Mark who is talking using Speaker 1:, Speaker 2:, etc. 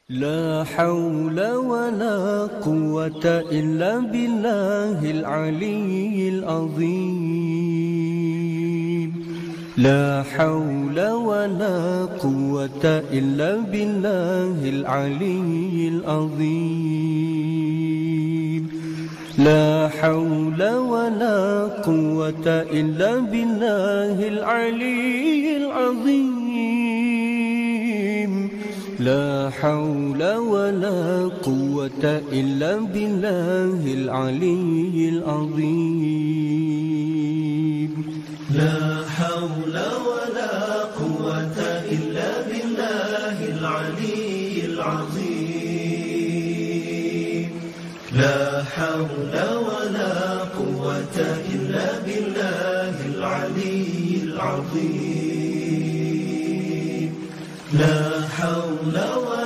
Speaker 1: لا حول ولا قوة إلا بالله العلي العظيم. لا حول ولا قوة إلا بالله العلي العظيم. لا حول ولا قوة إلا بالله العلي العظيم. لا حول ولا قوة إلا بالله العلي العظيم.
Speaker 2: لا حول ولا قوة إلا بالله العلي العظيم. لا حول ولا قوة إلا بالله العلي العظيم. لا حول ولا